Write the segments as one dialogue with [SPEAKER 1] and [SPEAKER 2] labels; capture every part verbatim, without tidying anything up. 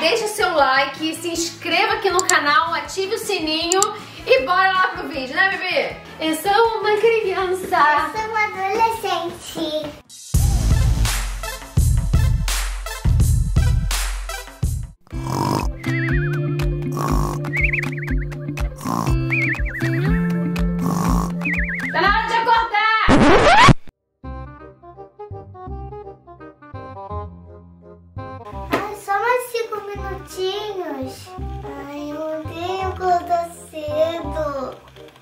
[SPEAKER 1] deixa seu like, se inscreva aqui no canal, ative o sininho e bora lá pro vídeo, né, bebê? Eu sou uma criança.
[SPEAKER 2] Eu sou uma adolescente.
[SPEAKER 1] Tá na hora de acordar!
[SPEAKER 2] Ai, só mais cinco minutinhos. Ai, eu odeio acordar cedo.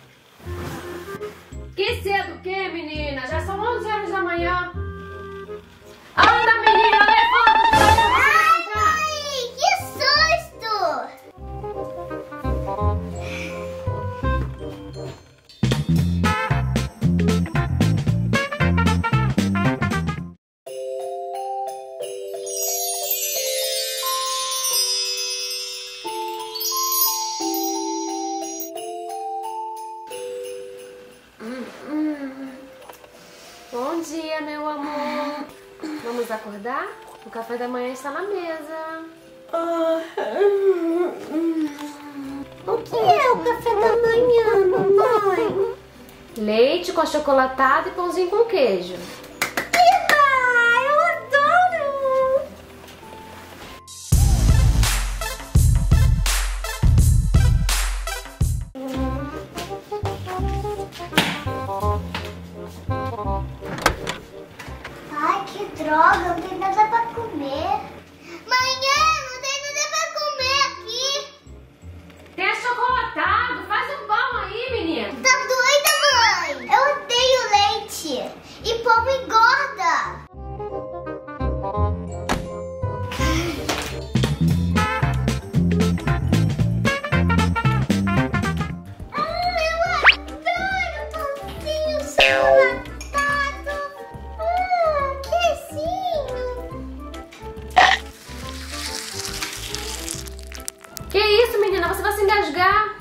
[SPEAKER 1] Que cedo o quê, menina? Já são onze horas da manhã. Anda, menina, levanta!
[SPEAKER 2] Ai, mãe, que susto!
[SPEAKER 1] Bom dia, meu amor. Vamos acordar? O café da manhã está na mesa.
[SPEAKER 2] O que é o café da manhã, mamãe?
[SPEAKER 1] Leite com achocolatado e pãozinho com queijo.
[SPEAKER 2] Eba, eu adoro! Ai, que droga, não tem nada pra comer. Manhã, não tem nada pra comer aqui.
[SPEAKER 1] Tem achocolatado. Faz um pão aí, menina.
[SPEAKER 2] Tá doida, mãe? Eu odeio leite. E pão engorda. Hum, eu adoro pãozinho chocolatado. Hum, queijinho.
[SPEAKER 1] Que isso, menina? Você vai se engasgar.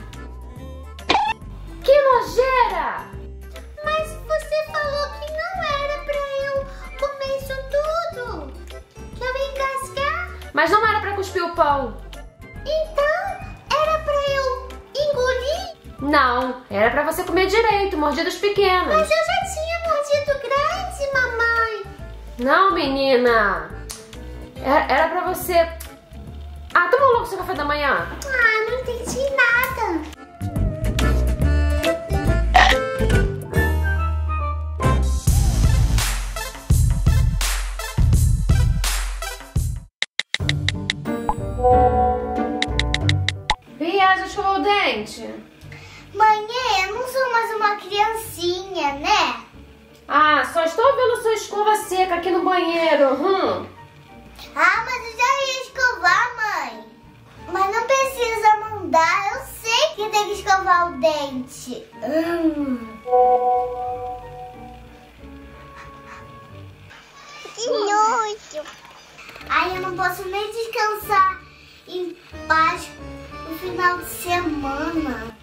[SPEAKER 1] Que nojeira!
[SPEAKER 2] Mas você falou que não era pra eu comer isso tudo. Que eu ia engasgar.
[SPEAKER 1] Mas não era pra cuspir o pão.
[SPEAKER 2] Então, era pra eu engolir?
[SPEAKER 1] Não, era pra você comer direito, mordidas pequenas.
[SPEAKER 2] Mas eu já tinha mordido grande, mamãe.
[SPEAKER 1] Não, menina. Era, era pra você... Ah, toma logo seu café da manhã.
[SPEAKER 2] Ah, não entendi nada.
[SPEAKER 1] Bia, já escovou o dente?
[SPEAKER 2] Mãe, eu não sou mais uma criancinha, né?
[SPEAKER 1] Ah, só estou vendo sua escova seca aqui no banheiro. Hum.
[SPEAKER 2] Ah, mas eu já ia escovar, mãe. Mas não precisa mandar, eu sei que tem que escovar o dente. Hum. Que nojo. Ai, eu não posso nem descansar em paz no final de semana.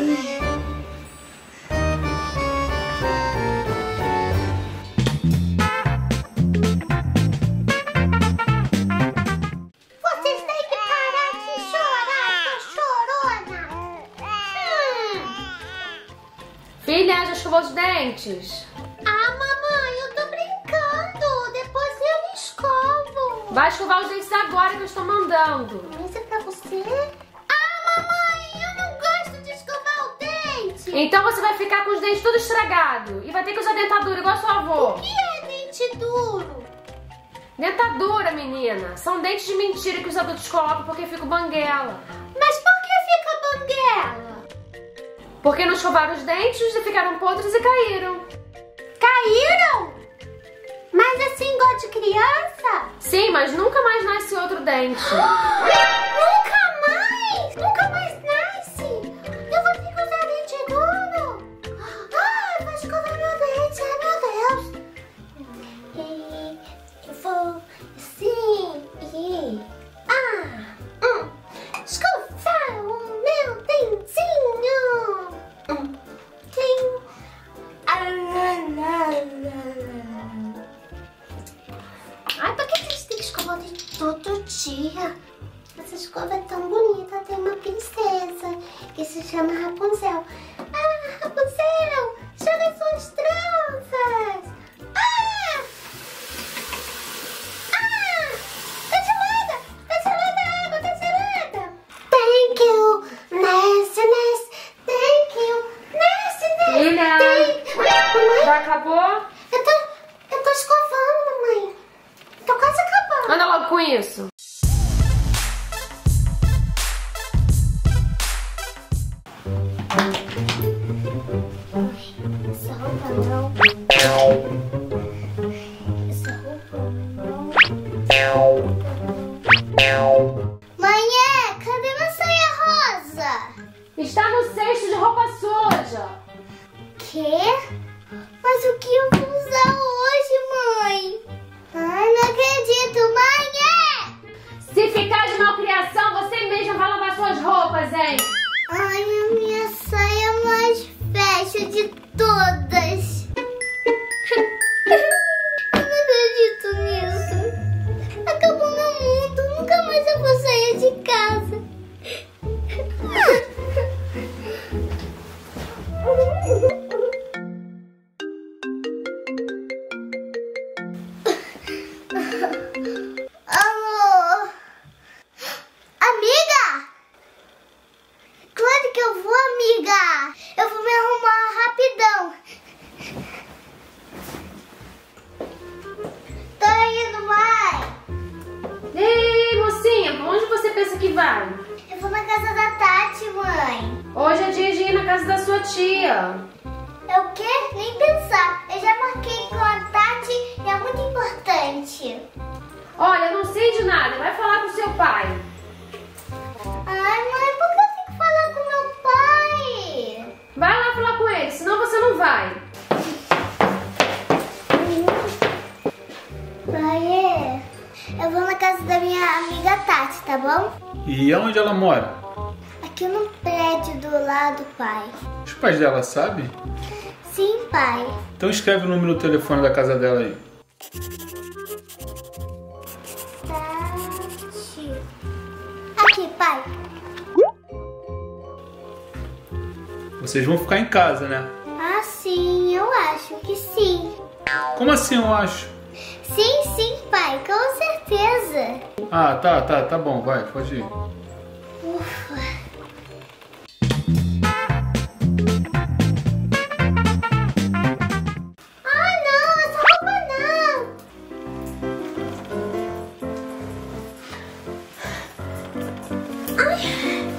[SPEAKER 2] Vocês têm que parar de chorar, sua chorona. Hum.
[SPEAKER 1] Filha, já escovou os dentes?
[SPEAKER 2] Ah, mamãe, eu tô brincando. Depois eu escovo.
[SPEAKER 1] Vai escovar os dentes agora que eu estou mandando.
[SPEAKER 2] Isso é pra você? Ah, mamãe, eu não gosto de escovar o dente.
[SPEAKER 1] Então você vai ficar com os dentes tudo estragado e vai ter que usar dentadura igual a sua avó.
[SPEAKER 2] O que é dente duro?
[SPEAKER 1] Dentadura, menina. São dentes de mentira que os adultos colocam porque fica banguela.
[SPEAKER 2] Mas por que fica banguela?
[SPEAKER 1] Porque não escovaram os dentes e ficaram podres e caíram.
[SPEAKER 2] Caíram? Mas assim igual de criança?
[SPEAKER 1] Sim, mas nunca mais nasce outro dente.
[SPEAKER 2] Nunca mais? Nunca mais nasce? Eu vou ter que usar dente duro? Ah, eu vou escovar meu dente, ai meu Deus. E eu vou assim e... Ah, hum, escovar o meu dentinho. Hum, tem... Ah, lá, lá, lá. Ai, por que a gente tem que escovar o dente todo dia? Mas escova é tão bonita. Tem uma princesa que se chama Rapunzel. Ah, Rapunzel, joga suas tranças. Ah! Ah! Tá gelada! Tá gelada a água, tá gelada! Thank you, Ness, Ness. Thank you, Ness, Ness.
[SPEAKER 1] Filha,
[SPEAKER 2] Mamãe,
[SPEAKER 1] já acabou?
[SPEAKER 2] eu tô, eu tô escovando, mamãe. Tô quase acabando.
[SPEAKER 1] Anda logo com isso.
[SPEAKER 2] Essa roupa não. Essa roupa não. Mãe, cadê minha saia rosa?
[SPEAKER 1] Está no cesto de roupa suja.
[SPEAKER 2] Quê? Mas o que eu vou usar hoje, mãe? Ai, não acredito, mãe!
[SPEAKER 1] Se ficar de malcriação, você mesma vai lavar suas roupas, hein?
[SPEAKER 2] Ai, a minha saia mais fecha de todas. Eu não acredito nisso. Acabou meu mundo. Nunca mais eu vou sair de casa. Alô? Amiga? Claro que eu vou, amiga. Eu vou me arrumar rapidão. Tô indo, mãe.
[SPEAKER 1] Ei, mocinha, pra onde você pensa que vai?
[SPEAKER 2] Eu vou na casa da Tati, mãe.
[SPEAKER 1] Hoje é dia de ir na casa da sua tia.
[SPEAKER 2] É o quê? Nem pensar. Eu já marquei com a Tati e é muito importante.
[SPEAKER 1] Olha, eu não sei de nada, vai falar com seu pai.
[SPEAKER 2] Ai, mãe, por que eu tenho que falar com meu pai?
[SPEAKER 1] Vai lá falar com ele, senão você não vai.
[SPEAKER 2] Pai, eu vou na casa da minha amiga Tati, tá bom?
[SPEAKER 3] E aonde ela mora?
[SPEAKER 2] Aqui no prédio do lado, pai.
[SPEAKER 3] Os pais dela sabem?
[SPEAKER 2] Sim, pai.
[SPEAKER 3] Então escreve o número do telefone da casa dela aí.
[SPEAKER 2] Tati. Aqui, pai.
[SPEAKER 3] Vocês vão ficar em casa, né?
[SPEAKER 2] Ah, sim, eu acho que sim.
[SPEAKER 3] Como assim eu acho?
[SPEAKER 2] Sim, sim, pai, com certeza.
[SPEAKER 3] Ah, tá, tá, tá bom, vai, pode ir.
[SPEAKER 2] Ufa. Ah, não, essa roupa não. Ai.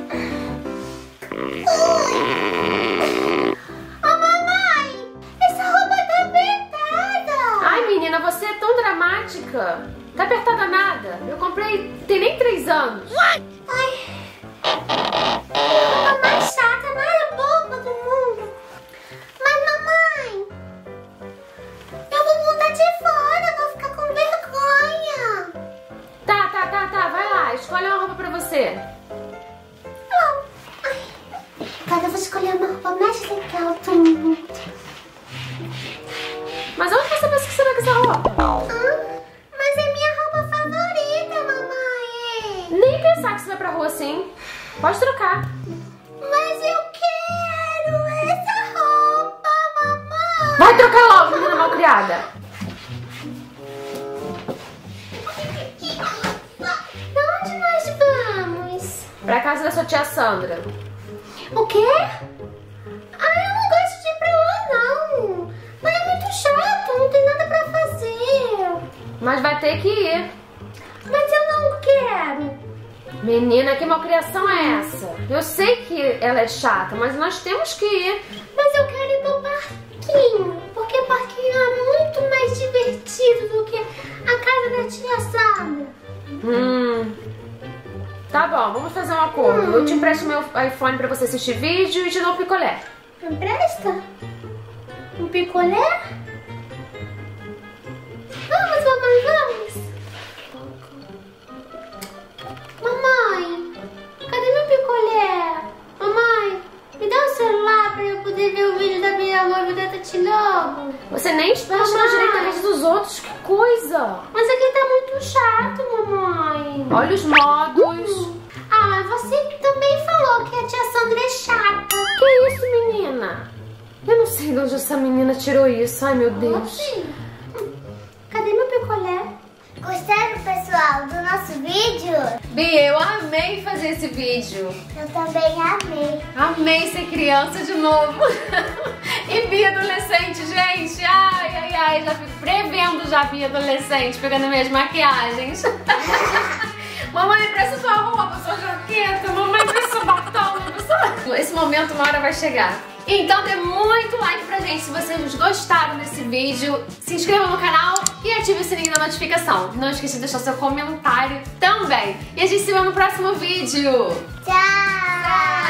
[SPEAKER 2] Oh, mamãe, essa roupa tá apertada.
[SPEAKER 1] Ai, menina, você é tão dramática. Tá apertada nada. Eu comprei, tem nem três anos.
[SPEAKER 2] Ai, a roupa mais chata, mais boba do mundo. Mas, mamãe, eu vou botar de fora, eu vou ficar com vergonha.
[SPEAKER 1] Tá, tá, tá, tá, vai lá, escolhe uma roupa pra você.
[SPEAKER 2] Não. Ai, agora eu vou escolher uma roupa mais legal do mundo.
[SPEAKER 1] Mas onde você pensa que você vai com essa roupa?
[SPEAKER 2] Ah, mas é minha roupa favorita, mamãe.
[SPEAKER 1] Nem pensar que você vai pra rua assim. Pode trocar.
[SPEAKER 2] Mas eu quero essa roupa, mamãe.
[SPEAKER 1] Vai trocar logo, menina malcriada.
[SPEAKER 2] Pra onde nós vamos?
[SPEAKER 1] Pra casa da sua tia Sandra.
[SPEAKER 2] O quê? Ah, eu não gosto de ir pra lá, não. Mas é muito chato, não tem nada pra fazer.
[SPEAKER 1] Mas vai ter que ir.
[SPEAKER 2] Mas eu não quero.
[SPEAKER 1] Menina, que malcriação é essa? Eu sei que ela é chata, mas nós temos que ir.
[SPEAKER 2] Mas eu quero ir pro parquinho. Porque parquinho é muito mais divertido do que a casa da tia Sandra.
[SPEAKER 1] Hum. Tá bom, vamos fazer um acordo.
[SPEAKER 2] Hum.
[SPEAKER 1] Eu te empresto meu iPhone pra você assistir vídeo e te dou um picolé.
[SPEAKER 2] Empresta? Um picolé? Vamos, mamãe, vamos. Mamãe, cadê meu picolé? Mamãe, me dá o celular pra eu poder ver o vídeo da minha noiva da Te logo.
[SPEAKER 1] Você nem explana direito a rede dos outros, que coisa!
[SPEAKER 2] Mas aqui tá muito chato, mamãe.
[SPEAKER 1] Olha os modos.
[SPEAKER 2] Ah, mas você também falou que a tia Sandra é chata.
[SPEAKER 1] Que isso, menina? Eu não sei de onde essa menina tirou isso. Ai, meu Deus.
[SPEAKER 2] Cadê meu picolé? Gostaram, pessoal, do nosso vídeo?
[SPEAKER 1] Bia, eu amei fazer esse vídeo.
[SPEAKER 2] Eu também amei.
[SPEAKER 1] Amei ser criança de novo. E Bia adolescente, gente. Ai, ai, ai. Já fico prevendo já Bia adolescente, pegando minhas maquiagens. Mamãe, presta sua roupa, sua jaqueta. Mamãe, presta seu batom. Presta... Esse momento uma hora vai chegar. Então dê muito like pra gente se vocês gostaram desse vídeo. Se inscreva no canal e ative o sininho da notificação. Não esqueça de deixar seu comentário também. E a gente se vê no próximo vídeo.
[SPEAKER 2] Tchau!